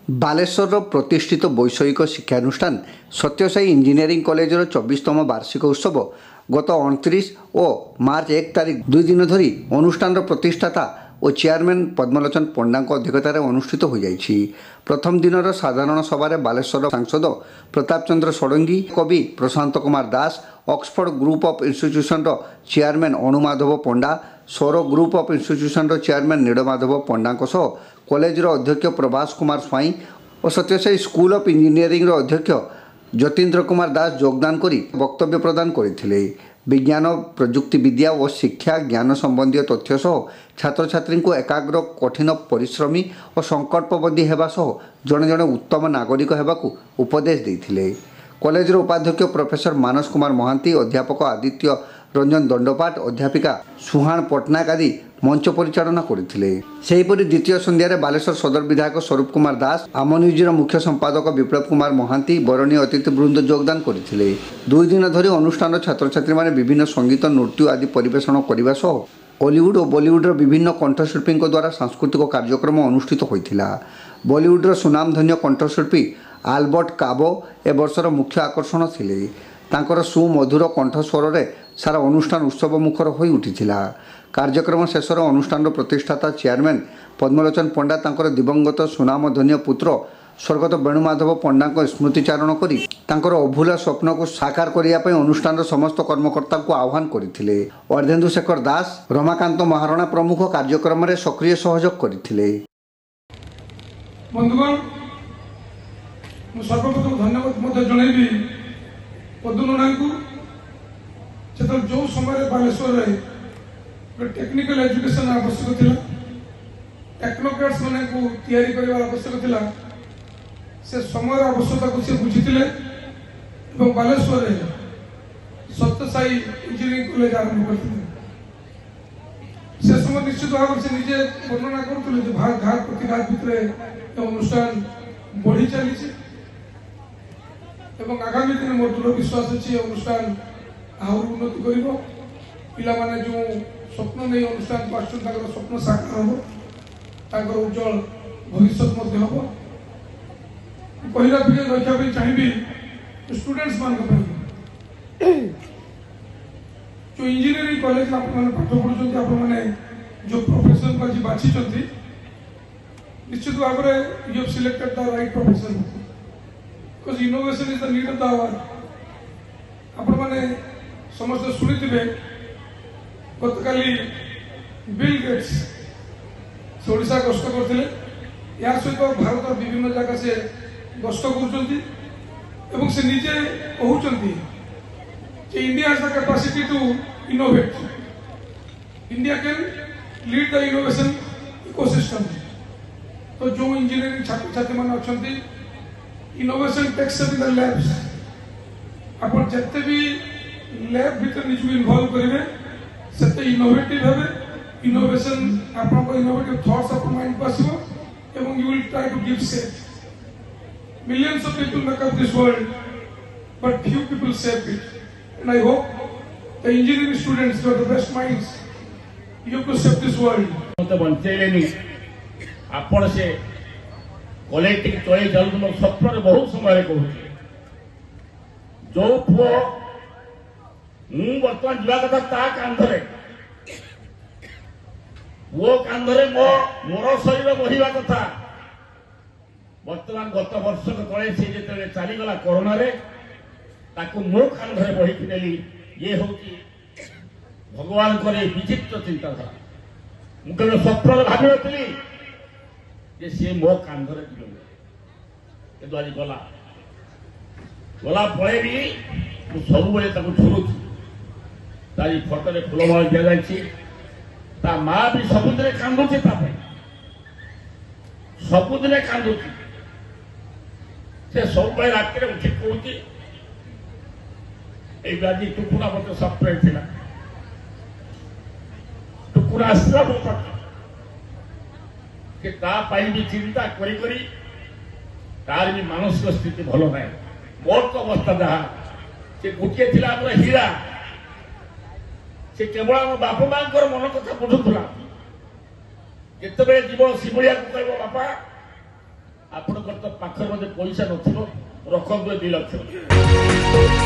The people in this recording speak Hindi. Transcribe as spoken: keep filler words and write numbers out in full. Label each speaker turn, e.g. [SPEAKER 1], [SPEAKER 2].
[SPEAKER 1] बालेश्वर प्रतिष्ठित वैषयिक शिक्षानुष्ठान सत्यसाई इंजीनियरिंग कॉलेजर चौबीसतम वार्षिक उत्सव गत अणतीस और मार्च एक तारीख दुई दिन धरी अनुष्ठान प्रतिष्ठाता और चेयरमैन पद्मलोचन पंडा अध्यक्षतार अनुष्ठित हो जाइछि। प्रथम दिन साधारण सभा बालेश्वर सांसद प्रताप चंद्र षडंगी, कवि Prashant Kumar Das, Oxford group of institution chairman Anumadhav Panda, Saura group of institution chairman Nilamadhav Panda कॉलेजर अध्यक्ष प्रभास कुमार स्वाई और सत्यसाई स्कूल ऑफ इंजीनियरिंग अध्यक्ष ज्योतिन्द्र कुमार दास योगदान करी वक्तव्य प्रदान करथिले। विज्ञान प्रजुक्ति विद्या और शिक्षा ज्ञान संबंधी तथ्य सह छात्र छात्री को एकाग्र कठिन परिश्रमी और संकल्पबद्धी हेबा सह जड़े जड़े उत्तम नागरिक हेबाकू उपदेश देथिले। कॉलेजर उपाध्यक्ष प्रोफेसर मानस कुमार महांती, अध्यापक आदित्य रंजन दंडपाठ, अध्यापिका सुहान पट्टनायक आदि मंच परिचालना करथिले। सेहीपरि द्वितीय संध्यारे बालेश्वर सदर विधायक स्वरूप कुमार दास, आम न्यूजर मुख्य संपादक विप्लव कुमार महांती, बरणी अतिथि वृंद योगदान करथिले। दुई दिन धरी अनुष्ठान छात्र छात्री माने विभिन्न संगीत नृत्य आदि परिवेषण करने सह हॉलीवुड और बॉलीवुड विभिन्न कंठशिल्पी द्वारा सांस्कृतिक कार्यक्रम अनुष्ठित होइथिला। बॉलीवुड सुनामधन्य कंठशिल्पी आल्बर्ट काबो ए वर्षर मुख्य आकर्षण थिले। तांकर सुमधुर कंठस्वर रे सारा अनुष्ठान उत्सव मुखर हो उठिथिला। कार्यक्रम शेषर अनुष्ठान प्रतिष्ठाता चेयरमैन पद्मलोचन पंडा तांकर दिवंगत सुनामधन्य पुत्र स्वर्गत वेणुमाधव पंडा को स्मृतिचारण करी तांकर अभूला स्वप्न को साकार करिया पई अनुष्ठान समस्त कर्मकर्ता को आह्वान करथिले। अर्धेन्दु शेखर दास, रमाकांत महाराणा प्रमुख कार्यक्रम रे सक्रिय सहयोग करथिले।
[SPEAKER 2] बंधुगण, मु सर्वप्रथम धन्यवाद मते जणैबी पद्मनारायण को जो जो समय बालेश्वर टेक्निकल एजुकेशन आवश्यक थिला, टेक्नोक्रेट्स माने को तैयारी करबा आवश्यक थिला, से समय आवश्यकता को से बुझिथिले एवं बालेश्वर सत्यसाई इंजीनियरिंग कॉलेज आरंभ करथिले। से समय निश्चित भाव से निजे वर्णना करथिले जे भाग घाट प्रतिघात भितर अनुष्ठान बढ़ी चली एवं आगामी दिन मोर दृढ़ विश्वास अच्छी अनुष्ठान आहरी उन्नति कर पिला माने जो स्वप्न नहीं अनुष्ठान को आसुन स्वप्न साकार हम ताकर उज्जवल भविष्य हम कहला रखा चाहिए स्टूडेंट्स मान जो इंजीनियरिंग कॉलेज आप पाठ पढ़ुं आप जो प्रोफेशन को आज बाछी निश्चित भाव में you have selected the right profession because innovation is the need of the hour. आपण माने समस्त शुणिथिबे गतकाली बिल गेट्स से ओडिशा गस्त करथिले। या सहित भारत विभिन्न जगह से गस्त करुचंती एवं से निजे कहउचंती जे India has the capacity to innovate, India can lead the innovation ecosystem. तो जो इंजीनियरिंग छात्र छात्री मान अछंती innovation takes in the labs आपण जत्ते भी लैब भीतर निजु इन्वॉल्व करेंगे सेते इनोवेटिव हेबे। इनोवेशन आपन को innovative thoughts of mind possible एवं you will try to give safe. Millions of people make up this world but few people save it and I hope the engineering students are the best minds you to save this world.
[SPEAKER 3] मते बंचेलेनी आपण से कॉलेज टिक चले जालु मोर स्वप्न बहुत समय कहूँ जो पुओ मु बर्तमान जीवा कथा ता कांधरे वो कांधरे मो मोर शरीर बहिवा कथा बर्तमान गत वर्ष तले से जेते चली गला कोरोना रे ताकू मो कांधरे बही नेली। ये होची भगवान करे विचित्र चिंताधारा। मु केवल स्वप्न भाबी नथली जे से मो कांधरे दिलो ए आज गला गला पळे भी मु सब बेले ताकू झुरुछु। तारी फोटो फुलमाल दिया जाइए ता माँ भी सबुदिन कांदुची सबुदिन कांदुची से सब रात उठी कहूँ आज टुकुड़ा मत सफ्टवेयर थी टुकुड़ा आसला कि भी चिंता करी करी तार भी मानसिक स्थिति भल ना मोर तो अवस्था जहाँ से गोटे थी हीरा से केवल आम बाप माँ मन कथा बुझुला जिते जीव शिवलिया को कह बापा ଆପଣଙ୍କର ତ ପାଖରେ ମଧ୍ୟ ପଇସା ନଥିବ, ରଖନ୍ତୁ ଏ ଦୁଇ ଲକ୍ଷ।